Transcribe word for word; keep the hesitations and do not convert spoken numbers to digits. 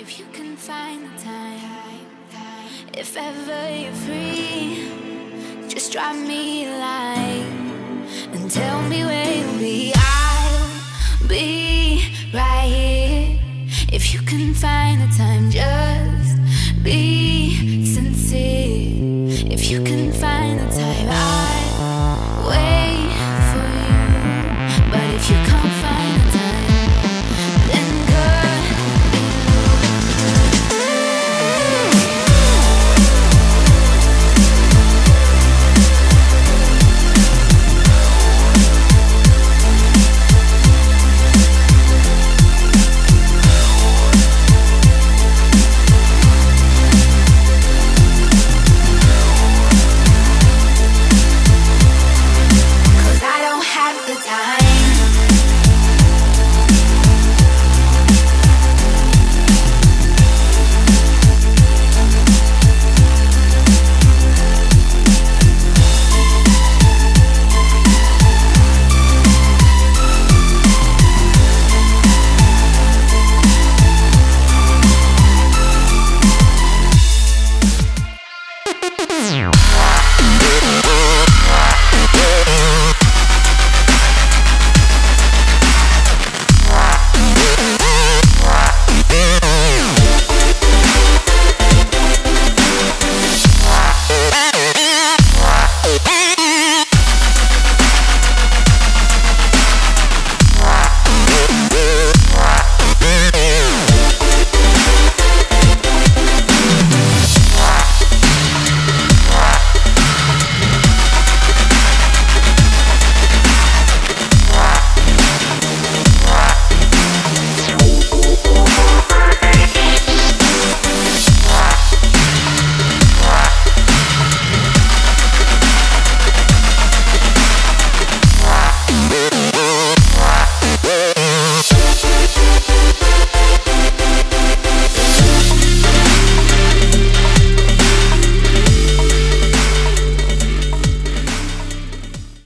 if you can find the time. If ever you're free, just drop me a line and tell me where you'll be. I'll be right here. If you can find the time, just be sincere. If you can